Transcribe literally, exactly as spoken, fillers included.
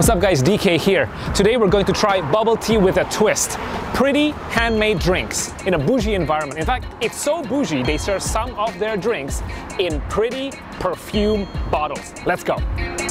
What's up guys, D K here. Today we're going to try bubble tea with a twist. Pretty handmade drinks in a bougie environment. In fact, it's so bougie they serve some of their drinks in pretty perfume bottles. Let's go.